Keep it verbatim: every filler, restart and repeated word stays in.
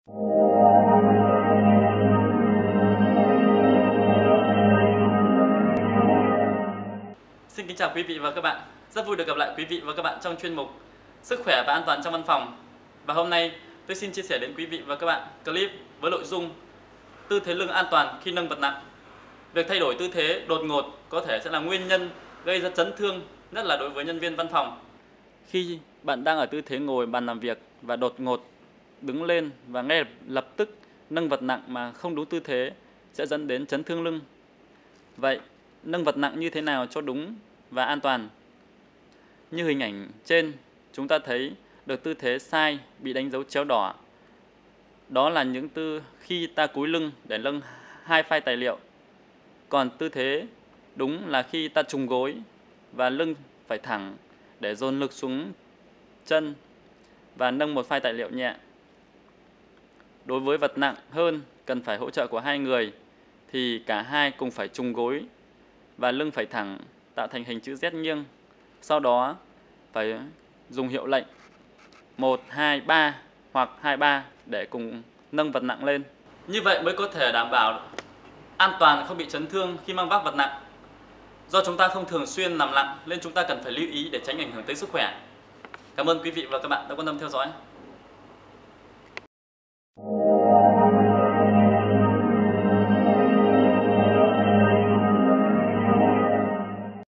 Xin kính chào quý vị và các bạn. Rất vui được gặp lại quý vị và các bạn trong chuyên mục Sức khỏe và an toàn trong văn phòng. Và hôm nay tôi xin chia sẻ đến quý vị và các bạn clip với nội dung tư thế lưng an toàn khi nâng vật nặng. Việc thay đổi tư thế đột ngột có thể sẽ là nguyên nhân gây ra chấn thương, nhất là đối với nhân viên văn phòng. Khi bạn đang ở tư thế ngồi bàn làm việc và đột ngột đứng lên và ngay lập tức nâng vật nặng mà không đúng tư thế sẽ dẫn đến chấn thương lưng. Vậy nâng vật nặng như thế nào cho đúng và an toàn? Như hình ảnh trên, chúng ta thấy được tư thế sai bị đánh dấu chéo đỏ. Đó là những tư khi ta cúi lưng để nâng hai file tài liệu. Còn tư thế đúng là khi ta trùng gối và lưng phải thẳng để dồn lực xuống chân và nâng một file tài liệu nhẹ. Đối với vật nặng hơn cần phải hỗ trợ của hai người thì cả hai cùng phải trùng gối và lưng phải thẳng tạo thành hình chữ Z nghiêng. Sau đó phải dùng hiệu lệnh một, hai, ba hoặc hai, ba để cùng nâng vật nặng lên. Như vậy mới có thể đảm bảo an toàn không bị chấn thương khi mang vác vật nặng. Do chúng ta không thường xuyên nằm lặng nên chúng ta cần phải lưu ý để tránh ảnh hưởng tới sức khỏe. Cảm ơn quý vị và các bạn đã quan tâm theo dõi.